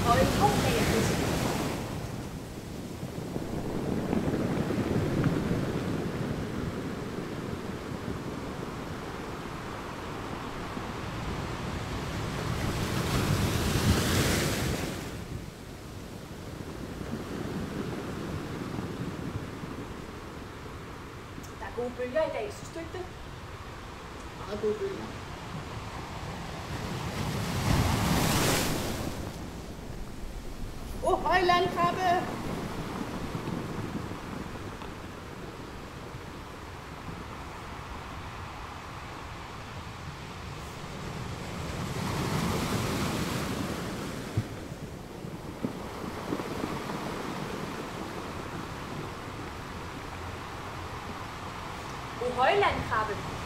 høje tårnlager. Der er gode bølger i dag, synes du ikke det? Meget gode bølger. Højlandkrabbe! Højlandkrabbe.